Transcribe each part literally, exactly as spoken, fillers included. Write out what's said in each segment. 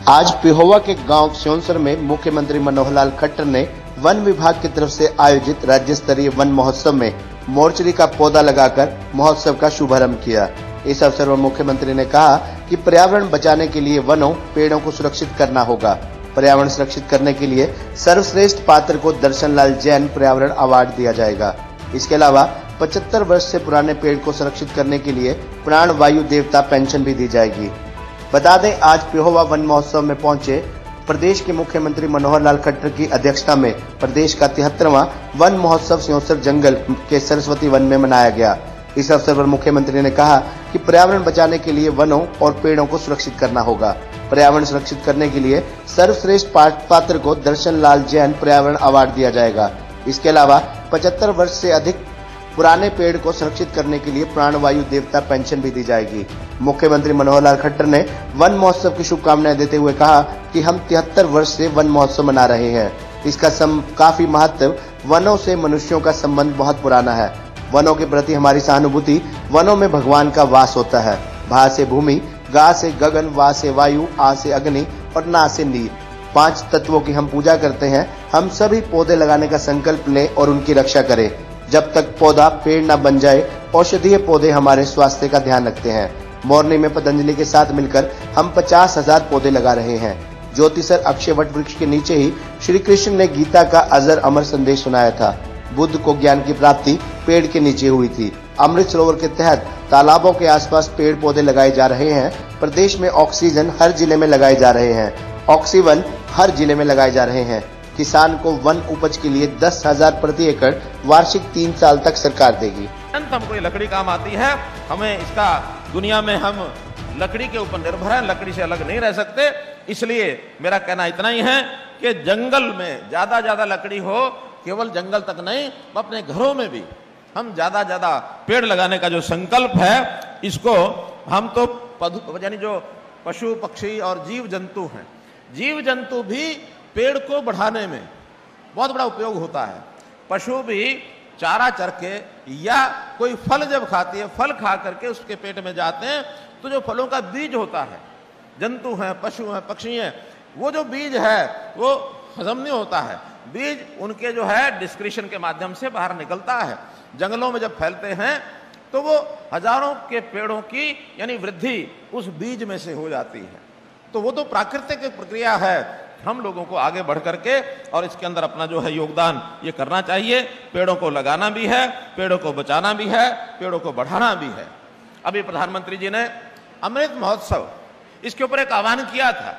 आज पिहोवा के गांव स्योंसर में मुख्यमंत्री मनोहर लाल खट्टर ने वन विभाग की तरफ से आयोजित राज्य स्तरीय वन महोत्सव में मोर्चरी का पौधा लगाकर महोत्सव का शुभारंभ किया। इस अवसर पर मुख्यमंत्री ने कहा कि पर्यावरण बचाने के लिए वनों पेड़ों को सुरक्षित करना होगा। पर्यावरण सुरक्षित करने के लिए सर्वश्रेष्ठ पात्र को दर्शन लाल जैन पर्यावरण अवार्ड दिया जाएगा। इसके अलावा पचहत्तर वर्ष से पुराने पेड़ को सुरक्षित करने के लिए प्राण वायु देवता पेंशन भी दी जाएगी। बता दें, आज पिहोवा वन महोत्सव में पहुंचे प्रदेश के मुख्यमंत्री मनोहर लाल खट्टर की अध्यक्षता में प्रदेश का तिहत्तरवां वन महोत्सव स्योंसर जंगल के सरस्वती वन में मनाया गया। इस अवसर पर मुख्यमंत्री ने कहा कि पर्यावरण बचाने के लिए वनों और पेड़ों को सुरक्षित करना होगा। पर्यावरण सुरक्षित करने के लिए सर्वश्रेष्ठ पात्र को दर्शन लाल जैन पर्यावरण अवार्ड दिया जाएगा। इसके अलावा पचहत्तर वर्ष से अधिक पुराने पेड़ को सुरक्षित करने के लिए प्राणवायु देवता पेंशन भी दी जाएगी। मुख्यमंत्री मनोहर लाल खट्टर ने वन महोत्सव की शुभकामनाएं देते हुए कहा कि हम तिहत्तर वर्ष से वन महोत्सव मना रहे हैं। इसका सम, काफी महत्व वनों से मनुष्यों का संबंध बहुत पुराना है। वनों के प्रति हमारी सहानुभूति, वनों में भगवान का वास होता है। भा से भूमि, गा से गगन, वा से वायु, आ से अग्नि और ना से नीर, पांच तत्वों की हम पूजा करते हैं। हम सभी पौधे लगाने का संकल्प लें और उनकी रक्षा करें। जब तक पौधा पेड़ न बन जाए, औषधीय पौधे हमारे स्वास्थ्य का ध्यान रखते हैं। मोरनी में पतंजलि के साथ मिलकर हम पचास हजार पौधे लगा रहे हैं। ज्योतिसर अक्षय वट वृक्ष के नीचे ही श्री कृष्ण ने गीता का अजर अमर संदेश सुनाया था। बुद्ध को ज्ञान की प्राप्ति पेड़ के नीचे हुई थी। अमृत सरोवर के तहत तालाबों के आसपास पेड़ पौधे लगाए जा रहे हैं। प्रदेश में ऑक्सीजन हर जिले में लगाए जा रहे हैं। ऑक्सीवन हर जिले में लगाए जा रहे हैं। किसान को वन उपज के लिए दस हजार प्रति एकड़ वार्षिक तीन साल तक सरकार देगी। हमको ये लकड़ी काम आती है। हमें इसका दुनिया में हम लकड़ी के ऊपर निर्भर हैं, लकड़ी से अलग नहीं रह सकते। इसलिए मेरा कहना इतना ही है कि जंगल में ज्यादा ज्यादा लकड़ी हो, केवल जंगल तक नहीं, अपने घरों में भी हम ज्यादा ज्यादा पेड़ लगाने का जो संकल्प है, इसको हम तो यानी जो पशु पक्षी और जीव जंतु हैं, जीव जंतु भी पेड़ को बढ़ाने में बहुत बड़ा उपयोग होता है। पशु भी चारा चर के या कोई फल जब खाती है, फल खा करके उसके पेट में जाते हैं, तो जो फलों का बीज होता है, जंतु हैं, पशु हैं, पक्षी हैं, वो जो बीज है वो हजम नहीं होता है। बीज उनके जो है डिस्क्रिशन के माध्यम से बाहर निकलता है। जंगलों में जब फैलते हैं तो वो हजारों के पेड़ों की यानी वृद्धि उस बीज में से हो जाती है। तो वो तो प्राकृतिक प्रक्रिया है। हम लोगों को आगे बढ़ करके और इसके अंदर अपना जो है योगदान ये करना चाहिए। पेड़ों को लगाना भी है, पेड़ों को बचाना भी है, पेड़ों को बढ़ाना भी है। अभी प्रधानमंत्री जी ने अमृत महोत्सव इसके ऊपर एक आह्वान किया था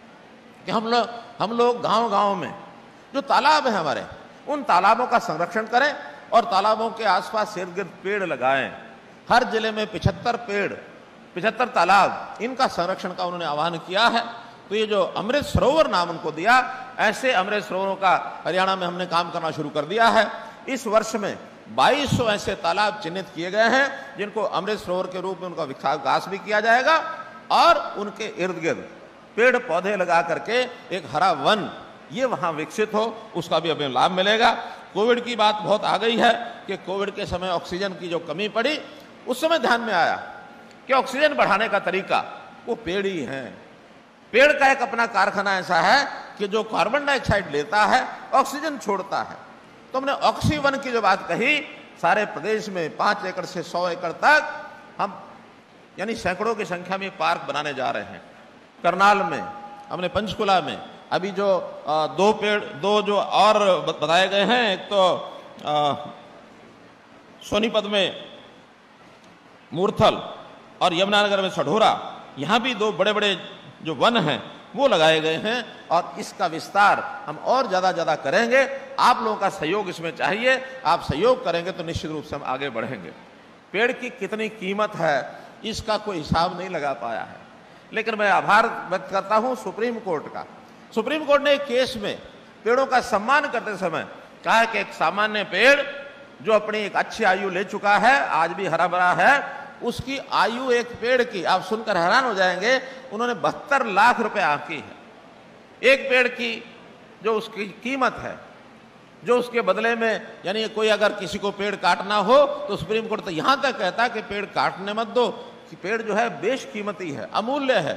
कि हम लोग हम लोग गांव-गांव में जो तालाब है हमारे, उन तालाबों का संरक्षण करें और तालाबों के आसपास इर्द गिर्द पेड़ लगाएं। हर जिले में पिछहत्तर पेड़, पिछहत्तर तालाब, इनका संरक्षण का उन्होंने आह्वान किया है। तो ये जो अमृत सरोवर नाम उनको दिया, ऐसे अमृत सरोवरों का हरियाणा में हमने काम करना शुरू कर दिया है। इस वर्ष में बाईस सौ ऐसे तालाब चिन्हित किए गए हैं जिनको अमृत सरोवर के रूप में उनका विकास भी किया जाएगा और उनके इर्द गिर्द पेड़ पौधे लगा करके एक हरा वन ये वहां विकसित हो, उसका भी हमें लाभ मिलेगा। कोविड की बात बहुत आ गई है कि कोविड के समय ऑक्सीजन की जो कमी पड़ी, उस समय ध्यान में आया कि ऑक्सीजन बढ़ाने का तरीका वो पेड़ ही है। पेड़ का एक अपना कारखाना ऐसा है कि जो कार्बन डाइऑक्साइड लेता है, ऑक्सीजन छोड़ता है। तो हमने ऑक्सीवन की जो बात कही, सारे प्रदेश में पांच एकड़ से सौ एकड़ तक हम यानी सैकड़ों की संख्या में पार्क बनाने जा रहे हैं। करनाल में, हमने पंचकुला में अभी जो आ, दो पेड़ दो जो और बताए गए हैं, एक तो आ, सोनीपत में मूर्थल और यमुनानगर में सढोरा, यहाँ भी दो बड़े बड़े जो वन हैं वो लगाए गए हैं और इसका विस्तार हम और ज़्यादा ज़्यादा करेंगे। आप लोगों का सहयोग इसमें चाहिए। आप सहयोग करेंगे तो निश्चित रूप से हम आगे बढ़ेंगे। पेड़ की कितनी कीमत है इसका कोई हिसाब नहीं लगा पाया है, लेकिन मैं आभार व्यक्त करता हूँ सुप्रीम कोर्ट का। सुप्रीम कोर्ट ने एक केस में पेड़ों का सम्मान करते समय कहा कि एक सामान्य पेड़ जो अपनी एक अच्छी आयु ले चुका है, आज भी हरा भरा है, उसकी आयु एक पेड़ की, आप सुनकर हैरान हो जाएंगे, उन्होंने बहत्तर लाख रुपए आंकी है। एक पेड़ की जो उसकी कीमत है, जो उसके बदले में यानी कोई अगर किसी को पेड़ काटना हो तो सुप्रीम कोर्ट तो यहां तक कहता है कि पेड़ काटने मत दो, कि पेड़ जो है बेशकीमती है, अमूल्य है।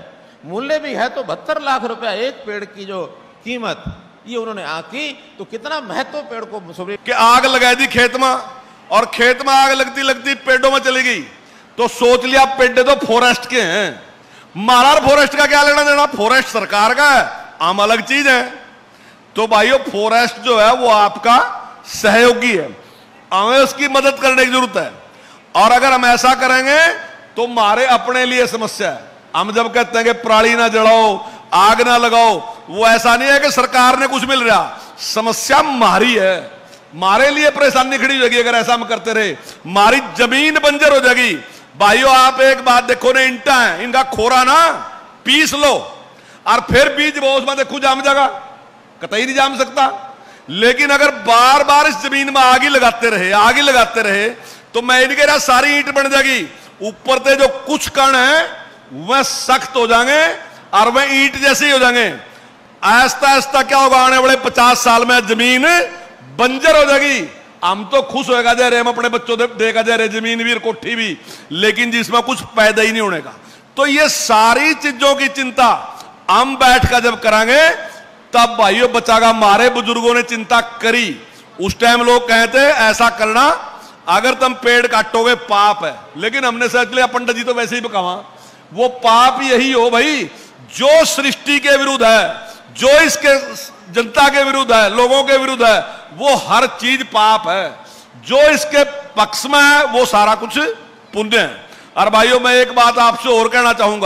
मूल्य भी है तो बहत्तर लाख रुपया एक पेड़ की जो कीमत ये उन्होंने आकी, तो कितना महत्व पेड़ को कि आग लगा दी खेत में और खेत में आग लगती लगती पेड़ों में चली गई, तो सोच लिया पेड़ तो फॉरेस्ट के हैं, मारा फॉरेस्ट का क्या लेना देना, फॉरेस्ट सरकार का है, आम अलग चीज है। तो भाइयों फॉरेस्ट जो है वो आपका सहयोगी है, हमें उसकी मदद करने की जरूरत है। और अगर हम ऐसा करेंगे तो हमारे अपने लिए समस्या है। हम जब कहते हैं कि पराली ना जलाओ, आग ना लगाओ, वो ऐसा नहीं है कि सरकार ने कुछ मिल रहा, समस्या मारी है, हमारे लिए परेशानी खड़ी हो जाएगी अगर ऐसा हम करते रहे, हमारी जमीन बंजर हो जाएगी। भाइयों आप एक बात देखो ना, ईंटा है, इनका खोरा ना पीस लो और फिर बीज बो, उसमें देखो जाम जाएगा, कतई नहीं जाम सकता। लेकिन अगर बार बार इस जमीन में आग ही लगाते रहे आग ही लगाते रहे तो मैं नहीं कह रहा सारी ईंट बन जाएगी, ऊपर से जो कुछ कण है वह सख्त हो जाएंगे और वह ईंट जैसे ही हो जाएंगे। आहिस्ता आहिस्ता क्या होगा, आने वाले पचास साल में जमीन बंजर हो जाएगी। हम तो खुश होएगा जा रहे, हम अपने बच्चों दे, देगा जा रहे जमीन भी और कोठी भी, लेकिन जिसमें कुछ पैदा ही नहीं होने का। तो ये सारी चीजों की चिंता हम बैठ कर जब करांगे तब भाइयों बचागा। हमारे बुजुर्गों ने चिंता करी, उस टाइम लोग कहते ऐसा करना अगर तुम पेड़ काटोगे पाप है, लेकिन हमने सोच लिया पंडित जी तो वैसे ही बकावा, वो पाप यही हो भाई जो सृष्टि के विरुद्ध है, जो इसके जनता के विरुद्ध है, लोगों के विरुद्ध है, वो हर चीज पाप है। जो इसके पक्ष में है वो सारा कुछ पुण्य है। और भाइयों मैं एक बात आपसे और कहना चाहूंगा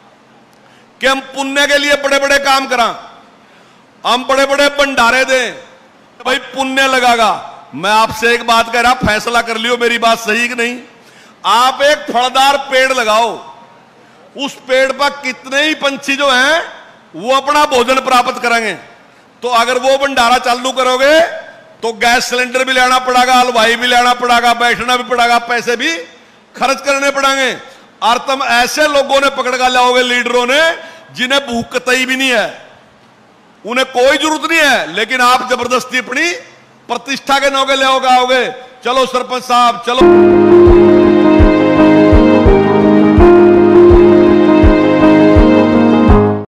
कि हम पुण्य के लिए बड़े बड़े काम करा, हम बड़े बड़े भंडारे दें, भाई पुण्य लगागा। मैं आपसे एक बात कह रहा, फैसला कर लियो मेरी बात सही कि नहीं। आप एक फलदार पेड़ लगाओ, उस पेड़ पर कितने ही पंछी जो हैं वो अपना भोजन प्राप्त करेंगे। तो अगर वो भंडारा चालू करोगे तो गैस सिलेंडर भी लेना पड़ेगा, हलवाई भी लेना पड़ेगा, बैठना भी पड़ेगा, पैसे भी खर्च करने पड़ेंगे। और तुम ऐसे लोगों ने पकड़ कर लाओगे, लीडरों ने, जिन्हें भूख कतई भी नहीं है, उन्हें कोई जरूरत नहीं है, लेकिन आप जबरदस्ती अपनी प्रतिष्ठा के नौके ले आओगे। चलो सरपंच साहब चलो।